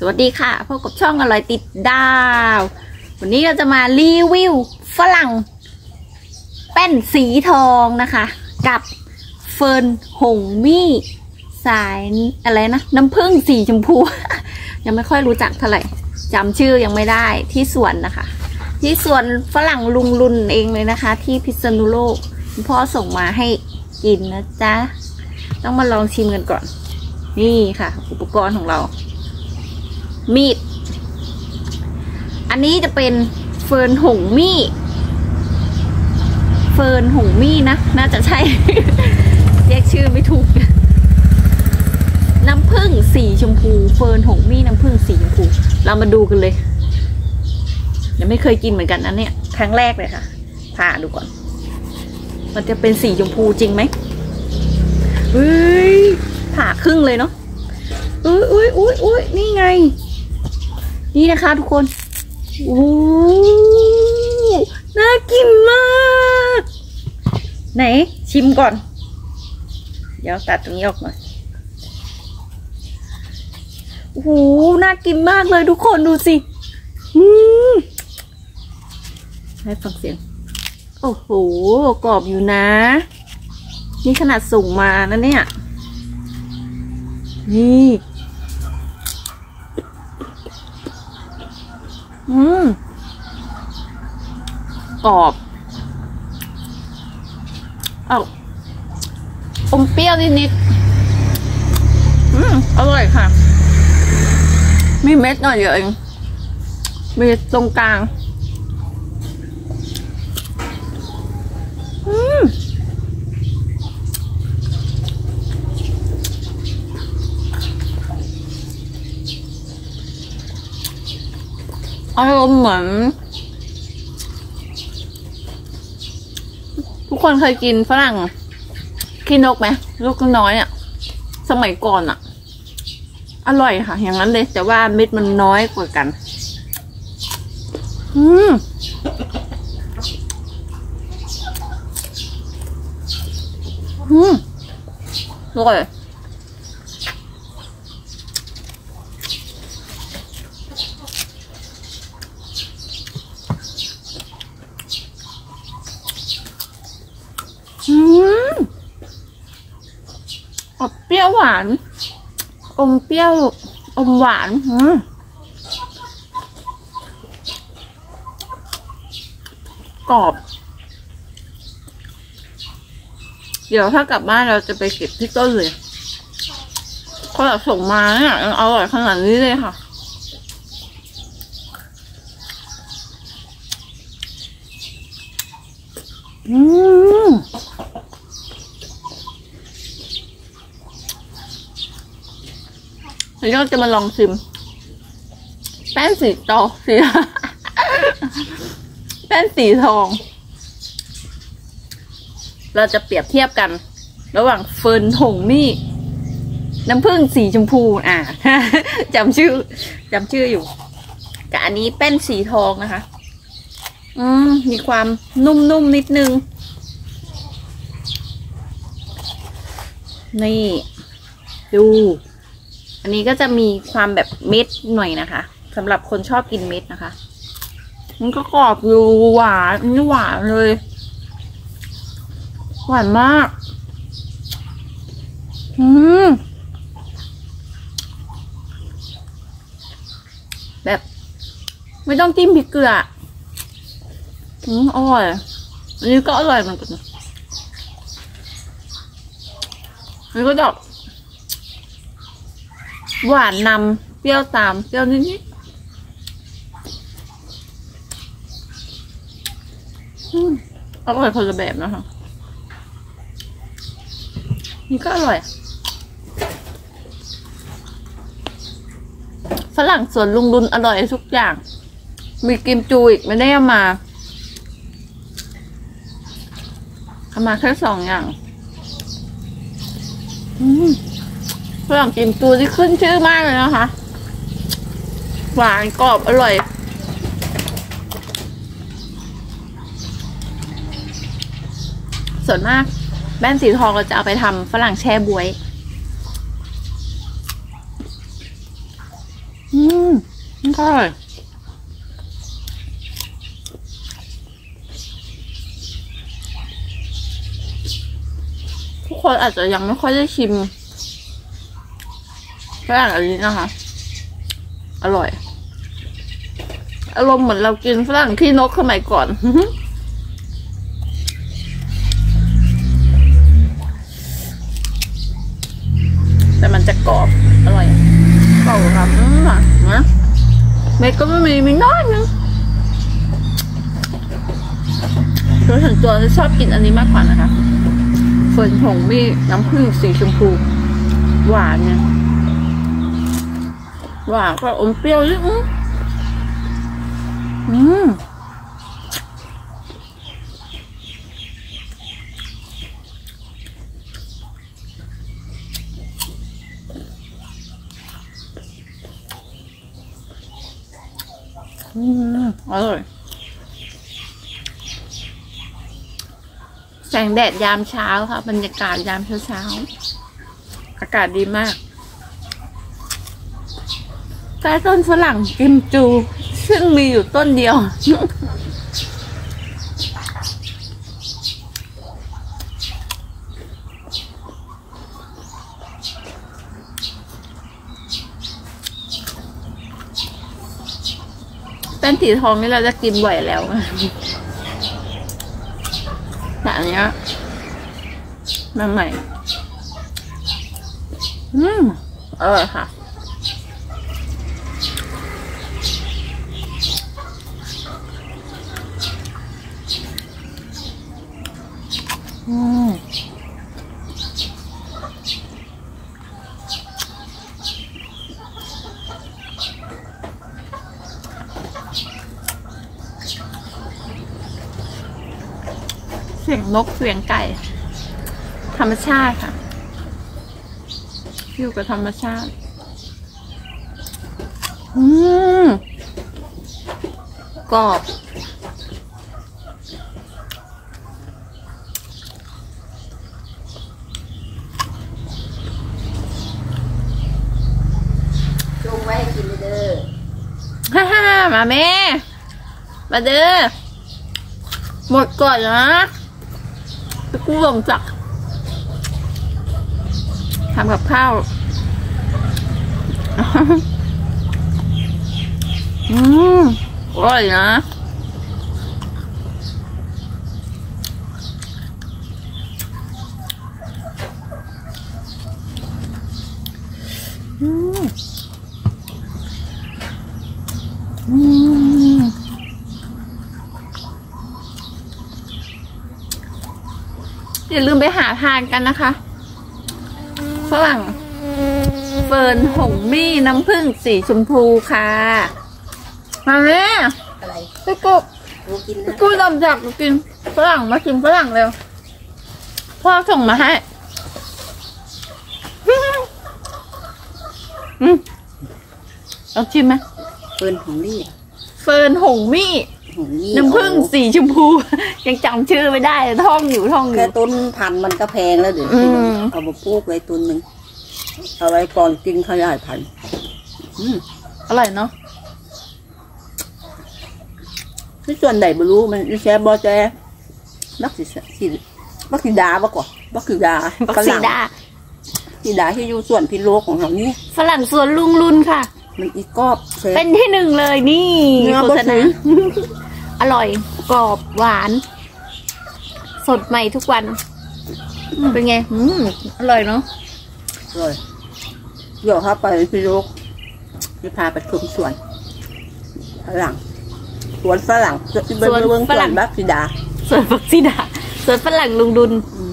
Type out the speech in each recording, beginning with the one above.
วัสดีค่ะพบกับช่องอร่อยติดดาววันนี้เราจะมารีวิวฝรั่งแป้นสีทองนะคะกับเฟิร์นหงมี่สายอะไรนะน้ำผึ้งสีชมพู ยังไม่ค่อยรู้จักเท่าไหร่จำชื่อยังไม่ได้ที่สวนนะคะที่สวนฝรั่งลุงรุนเองเลยนะคะที่พิษณุโลกพ่อส่งมาให้กินนะจ๊ะต้องมาลองชิมกันก่อนนี่ค่ะอุปกรณ์ของเรามีดอันนี้จะเป็นเฟิร์นหงมี่เฟิร์นหงมี่นะน่าจะใช่ แยกชื่อไม่ถูกน้ำผึ้งสีชมพูเฟิร์นหงมี่น้ำผึ้งสีชมพูเรามาดูกันเลยยังไม่เคยกินเหมือนกันนะเนี่ยครั้งแรกเลยค่ะผ่าดูก่อนมันจะเป็นสีชมพูจริงไหมเฮ้ยผ่าครึ่งเลยเนาะอุ้ยนี่ไงนี่นะคะทุกคนโอ้น่ากินมากไหนชิมก่อนเดี๋ยวตัดตรงนี้ออกหน่อยโอ้โหน่ากินมากเลยทุกคนดูสิให้ฟังเสียงโอ้โหกรอบอยู่นะนี่ขนาดส่งมานะเนี่ยนี่กรอบอมเปรี้ยวนิดอร่อยค่ะมีเม็ดหน่อยเดียวเองมีตรงกลางอารมณ์เหมือนทุกคนเคยกินฝรั่งขี้นกไหมลูกน้อยอ่ะสมัยก่อนอ่ะอร่อยค่ะอย่างนั้นเลยแต่ว่าเม็ดมันน้อยกว่ากันอร่อยเปรี้ยวหวานอมเปรี้ยวอมหวานกรอบเดี๋ยวถ้ากลับบ้านเราจะไปเก็บที่ต้นเลยเขาส่งมาเนี่ยอร่อยขนาดนี้เลยค่ะเดี๋ยวเราจะมาลองชิมแป้นสีทองแป้นสีทองเราจะเปรียบเทียบกันระหว่างเฟิร์นหงมี่น้ำผึ้งสีชมพูจำชื่ออยู่กับอันนี้แป้นสีทองนะคะมีความนุ่มๆนิดนึงนี่ดูอันนี้ก็จะมีความแบบเม็ดหน่อยนะคะสำหรับคนชอบกินเม็ดนะคะมันก็กรอบอยู่หวานนี่หวานเลยหวานมากแบบไม่ต้องจิ้มพริกเกลืออร่อยอันนี้ก็อร่อยเหมือนกันอันนี้ก็ดอกหวานนำเปรี้ยวตามเปรี้ยวนิดอร่อยคนละแบบนะคะนี่ก็อร่อยฝรั่งสวนลุงรุนอร่อยทุกอย่างมีกิมจูอีกไม่ได้เอามาแค่2 อย่างฝรั่งกิมจูที่ขึ้นชื่อมากเลยนะคะหวานกรอบอร่อยส่วนมากแป้นสีทองเราจะเอาไปทำฝรั่งแช่บ๊วยใช่ทุกคนอาจจะยังไม่ค่อยได้ชิมฝรั่งอันนี้นะคะอร่อยอารมณ์เหมือนเรากินฝรั่งขี้นกสมัยก่อนแต่มันจะกรอบอร่อยกรอบครับนะเม็ดก็ไม่มีน้อยนึงโดยส่วนตัวชอบกินอันนี้มากกว่านะคะเฟิร์นผงมีน้ำผึ้งสีชมพูหวานเนี่ยหวานก็อมเปรี้ยวนิดอร่อยแสงแดดยามเช้าค่ะบรรยากาศยามเช้าอากาศดีมากใต้ต้นฝรั่งกิมจูซึ่งมีอยู่ต้นเดียวแป้นสีทองนี่เราจะกินบ่อยแล้วแต่อันนี้มาใหม่อร่อยค่ะเสียงนกเสียงไก่ธรรมชาติค่ะอยู่กับธรรมชาติกรอบลงไว้ให้กินเด้อมาแม่มาเด้อหมดก่อนนะตะกู้ลงจักทำกับข้าวอร่อยนะอย่าลืมไปหาทานกันนะคะฝรั่งเฟิร์นหงมี่น้ำผึ้งสีชมพูค่ะมาแม่อะไรพี่กูลำจากกินฝรั่งมากินฝรั่งเร็วพ่อส่งมาให้เอาชิมไหมเฟิร์นหงมี่หงมี่น้ำผึ้งสีชมพูยังจำชื่อไม่ได้ท่องอยู่แค่ต้นพันมันก็แพงแล้วเดี๋ยวเอามาปลูกไว้ต้นหนึ่งเอาไว้ก่อนกินขยายพันธุ์อร่อยเนาะที่ส่วนใดไม่รู้มันแช่บอแช่บักสีดาบักกว่าบักสีดาที่อยู่ส่วนพิโลกของเรานี่ฝรั่งส่วนลุงรุนค่ะมันอีกกรอบเป็นที่หนึ่งเลยนี่โฆษณาอร่อยกรอบหวานสดใหม่ทุกวันเป็นไงอร่อยเนาะอร่อยเดี๋ยวครับไปพิโลกจะพาไปชมสวนฝรั่งสวนฝรั่งบักสีดาสวนบักสีดาสวนฝรั่งลุงดุล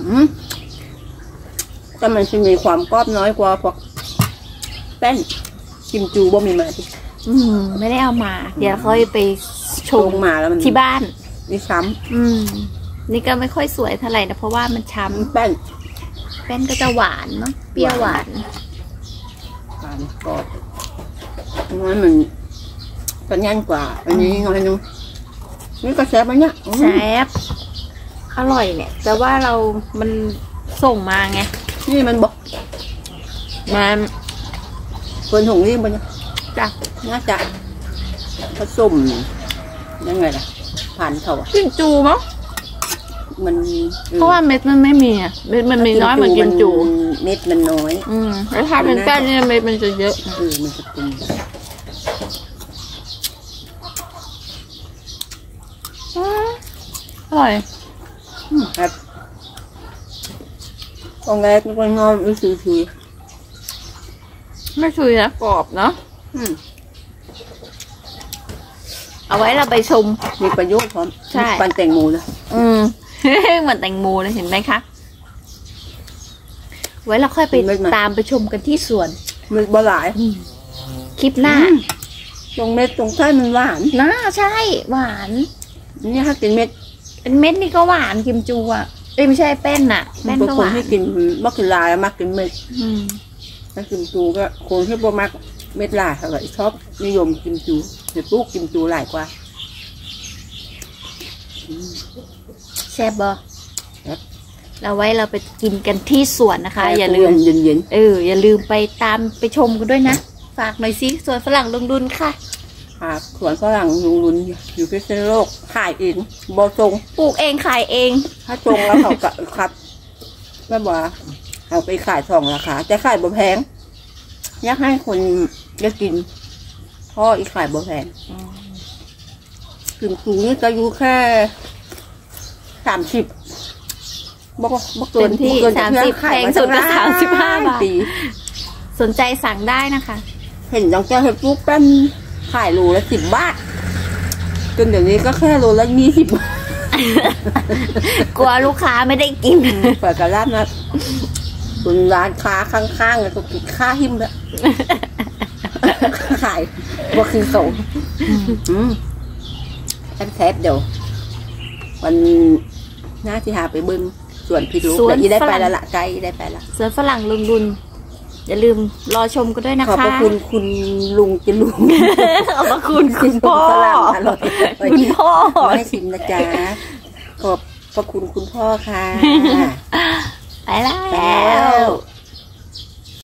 แต่มันจะมีความกรอบน้อยกว่าพวกแป้นกิมจูบ่มีมาไม่ได้เอามาเดี๋ยวค่อยไปชงมาแล้วมันที่บ้านนี่ช้ำนี่ก็ไม่ค่อยสวยเท่าไหร่นะเพราะว่ามันช้ำแป้นก็จะหวานเนาะเปรี้ยวหวานกรอบงั้นมันก็ง่ายกว่าอันนี้น้อยนึงนี่ก็แซ่บไหมเนี่ยแซ่บอร่อยเนี่ยแต่ว่ามันส่งมาไงนี่มันบอกมาคนหงนี่มันเจ้ะน่าจะผสมยังไงล่ะผ่านเขาอะกิมจูมั้งมันเพราะว่าเม็ดมันไม่มีอ่ะเม็ดมันมีน้อยเหมือนกิมจูเม็ดมันน้อยแล้วถ้าเป็นแป้งนี่เม็ดมันจะเยอะมันจะเป็นอร่อยครับตรงแรกมันงอไม่ซื้อไม่ชุยนะกรอบเนาะ เอาไว้เราไปชมมีประโยชน์พร้อมใช่ปันแตงโมเลยเหมือนแตงโมเลยเห็นไหมคะ ไว้เราค่อยไปตามไปชมกันที่สวนมันบ่หลายคลิปหน้าตรงเม็ดตรงไส้มันหวานน่าใช่ หวานนี่ถ้ากินเม็ดเป็นเม็ดนี่ก็หวานกิมจูอ่ะไม่ใช่แป้นน่ะแป้นบางก็คหนวานที่กินมักกินลายมักกินเม็ดอืมถ้ากินจูก็คนที่บ่มักเม็ดลายเท่าไหร่ชอบนิยมกินจูเดี๋ยวลูกกินจูหลายกว่าแซ่บบ่ครับเราไว้เราไปกินกันที่สวนนะคะ อย่าลืมเย็นอย่าลืมไปตามไปชมกันด้วยนะ ฝากหน่อยสิสวนฝรั่งลงดุนค่ะสวนฝรั่งลุงลุนอยู่พิษณุโลกขายเองบ่ทรงปลูกเองขายเองถ้าทรงแล้วเขาก็ครับแม่บอกว่าเอาไปขายสองราคาแต่ขายบ่แพงอยากให้คนได้กินพ่ออีกขายบ่แพงถึงสูงนี่ก็อยู่แค่30บ่เกินที่บ่เกิน 30 ขายแพงสุดก็35 บาทปีสนใจสั่งได้นะคะเห็นน้องแก้วเห็ดปุ๊บเป็นขายโลละ10 บาทจนเดี๋ยวนี้ก็แค่โลละ20 บาทกลัวลูกค้าไม่ได้กินเปิดกระลาดนะคุณร้านค้าข้างๆเลยก็กินค่าหิ้มแล้ว ขายบ่คือส่งแทบเดี๋ยววันหน้าที่หาไปเบิ้งส่วนพี่ลูกสวนแต่อีได้ไปฝรั่งแล้วล่ะไกลได้ไปละสวนฝรั่งลงดุนอย่าลืมรอชมกันด้วยนะคะขอบพระคุณคุณลุงจะลุงขอบพระคุณคุณพ่อฝรั่งอร่อยคุณพ่อมาให้ชิมนะจ๊ะขอบพระคุณคุณพ่อค่ะไปแล้แล้ว ว